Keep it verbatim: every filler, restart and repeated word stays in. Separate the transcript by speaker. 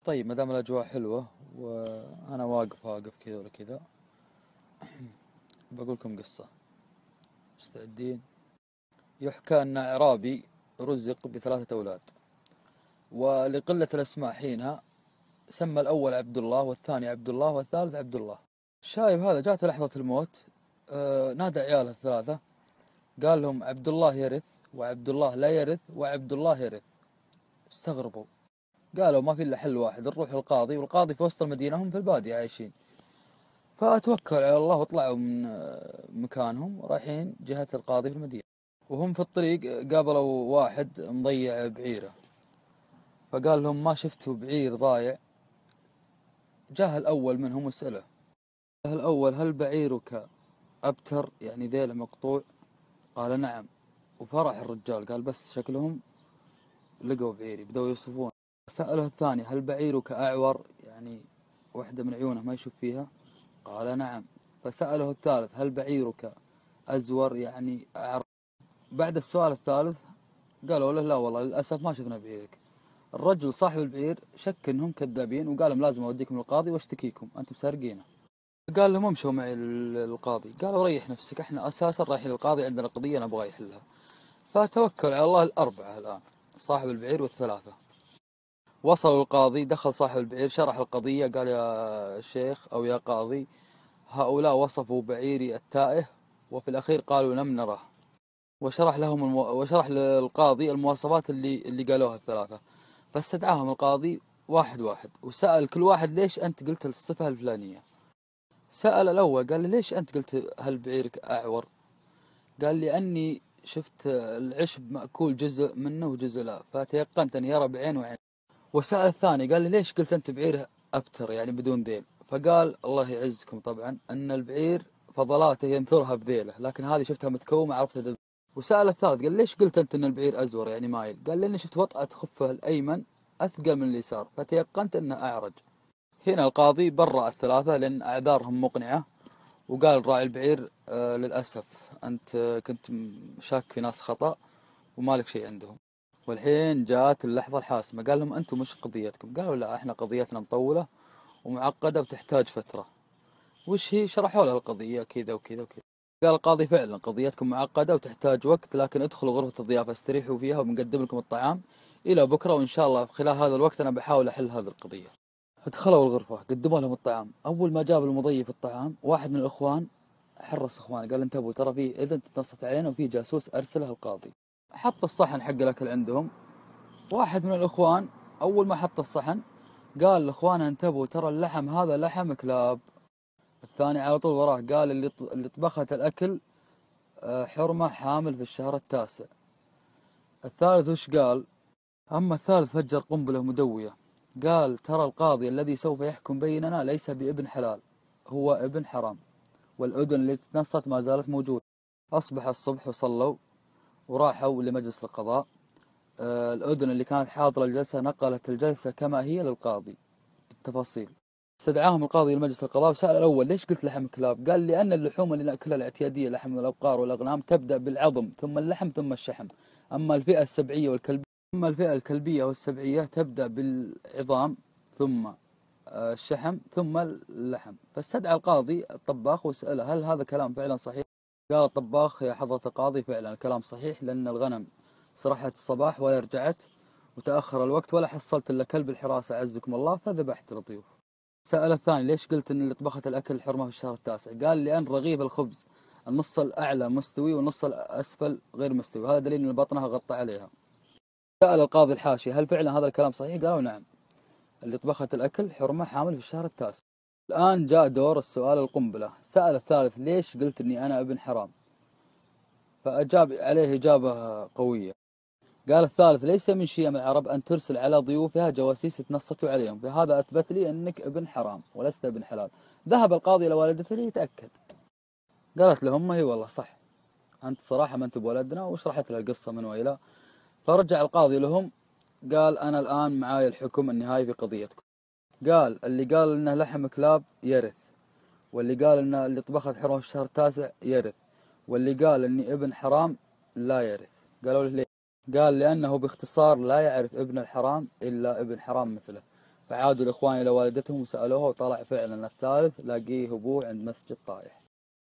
Speaker 1: طيب، ما دام الأجواء حلوة وأنا واقف واقف كذا ولا كذا، بقولكم قصة. مستعدين؟ يحكى أن أعرابي رزق بثلاثة أولاد، ولقلة الأسماء حينها سمى الأول عبد الله، والثاني عبد الله، والثالث عبد الله. الشايب هذا جاءت لحظة الموت، آه نادى عياله الثلاثة، قال لهم عبد الله يرث، وعبد الله لا يرث، وعبد الله يرث. استغربوا، قالوا ما في إلا حل واحد، نروح للقاضي، والقاضي في وسط المدينة، هم في البادية عايشين. فتوكلوا على الله وطلعوا من مكانهم رايحين جهة القاضي في المدينة. وهم في الطريق قابلوا واحد مضيع بعيره، فقال لهم ما شفتوا بعير ضايع؟ جاه الأول منهم وسأله، جاه الأول هل بعيرك أبتر، يعني ذيله مقطوع؟ قال نعم. وفرح الرجال، قال بس شكلهم لقوا بعيري، بدأوا يوصفون. سأله الثاني هل بعيرك أعور، يعني واحدة من عيونه ما يشوف فيها؟ قال نعم. فسأله الثالث هل بعيرك أزور، يعني أعرج؟ بعد السؤال الثالث قالوا له لا والله للأسف ما شفنا بعيرك. الرجل صاحب البعير شك انهم كذابين، وقال لهم لازم اوديكم للقاضي واشتكيكم، انتم سارقينه. قال لهم امشوا معي للقاضي. قالوا ريح نفسك، احنا اساسا رايحين للقاضي، عندنا قضيه نبغى يحلها. فتوكل على الله الاربعه الان، صاحب البعير والثلاثه. وصلوا القاضي، دخل صاحب البعير شرح القضيه، قال يا شيخ او يا قاضي، هؤلاء وصفوا بعيري التائه، وفي الاخير قالوا لم نره. وشرح لهم المو... وشرح للقاضي المواصفات اللي اللي قالوها الثلاثة. فاستدعاهم القاضي واحد واحد، وسأل كل واحد ليش أنت قلت الصفة الفلانية. سأل الأول، قال له ليش أنت قلت هل بعيرك أعور؟ قال لي أني شفت العشب مأكول جزء منه وجزء لا، فتيقنت أن يرى بعين وعين. وسأل الثاني، قال لي ليش قلت أنت بعيره أبتر، يعني بدون ذيل؟ فقال الله يعزكم طبعا أن البعير فضلاته ينثرها بذيله، لكن هذه شفتها متكومة عرفتها. وسأل الثالث، قال ليش قلت أنت أن البعير أزور، يعني مايل؟ قال لأني شفت وطأة خفه الأيمن أثقل من اليسار، فتيقنت أنه أعرج. هنا القاضي برأ الثلاثة لأن أعذارهم مقنعة، وقال راعي البعير آه للأسف أنت كنت شاك في ناس خطأ ومالك شيء عندهم. والحين جاءت اللحظة الحاسمة، قال لهم أنتم مش قضيتكم؟ قالوا لا، احنا قضيتنا مطولة ومعقدة وتحتاج فترة. وش هي؟ شرحوا له القضية كذا وكذا وكذا. قال القاضي فعلا قضيتكم معقدة وتحتاج وقت، لكن ادخلوا غرفة الضيافة استريحوا فيها وبنقدم لكم الطعام إلى بكرة، وإن شاء الله خلال هذا الوقت أنا بحاول أحل هذه القضية. دخلوا الغرفة، قدموا لهم الطعام. أول ما جاب المضيف الطعام، واحد من الإخوان حرص إخوانه، قال انتبهوا ترى في إذن تنصت علينا وفي جاسوس أرسله القاضي. حط الصحن حق الأكل عندهم. واحد من الإخوان أول ما حط الصحن قال لإخوانه انتبهوا ترى اللحم هذا لحم كلاب. الثاني على طول وراه قال اللي اللي طبخت الأكل حرمة حامل في الشهر التاسع. الثالث وش قال؟ أما الثالث فجر قنبلة مدوية، قال ترى القاضي الذي سوف يحكم بيننا ليس بابن حلال، هو ابن حرام، والأذن اللي تنصت ما زالت موجودة. أصبح الصبح وصلوا وراحوا لمجلس القضاء. آه الأذن اللي كانت حاضرة الجلسة نقلت الجلسة كما هي للقاضي بالتفاصيل. استدعاهم القاضي لمجلس القضاء وسأل الأول ليش قلت لحم كلاب؟ قال لأن اللحوم اللي نأكلها الاعتيادية، لحم الأبقار والأغنام، تبدأ بالعظم ثم اللحم ثم الشحم. أما الفئة السبعية والكلبية أما الفئة الكلبية والسبعية تبدأ بالعظام ثم الشحم ثم اللحم. فاستدعى القاضي الطباخ وسأله هل هذا كلام فعلا صحيح؟ قال الطباخ يا حضرة القاضي فعلا الكلام صحيح، لأن الغنم سرحت الصباح ولا رجعت، وتأخر الوقت ولا حصلت إلا كلب الحراسة عزكم الله فذبحت للضيوف. سأل الثاني ليش قلت ان اللي طبخت الاكل حرمه في الشهر التاسع؟ قال لان رغيف الخبز النص الاعلى مستوي والنص الاسفل غير مستوي، هذا دليل ان بطنها غطى عليها. سأل القاضي الحاشي هل فعلا هذا الكلام صحيح؟ قالوا نعم، اللي طبخت الاكل حرمه حامل في الشهر التاسع. الان جاء دور السؤال القنبله. سأل الثالث ليش قلت اني انا ابن حرام؟ فاجاب عليه اجابه قويه. قال الثالث ليس من شيم العرب أن ترسل على ضيوفها جواسيس يتنصتوا عليهم، فهذا أثبت لي أنك ابن حرام ولست ابن حلال. ذهب القاضي إلى والدته ليتأكد. قالت له أمه والله صح، أنت صراحة ما أنت بولدنا، وشرحت له القصة من وإلى. فرجع القاضي لهم قال أنا الآن معاي الحكم النهائي في قضيتكم. قال اللي قال إنه لحم كلاب يرث، واللي قال إنه اللي طبخت حرام في الشهر التاسع يرث، واللي قال إني ابن حرام لا يرث. قالوا له ليه؟ قال لأنه باختصار لا يعرف ابن الحرام إلا ابن حرام مثله. فعادوا الإخوان إلى والدتهم وسألوها، وطلع فعلا الثالث لاقيه أبوه عند مسجد طايح.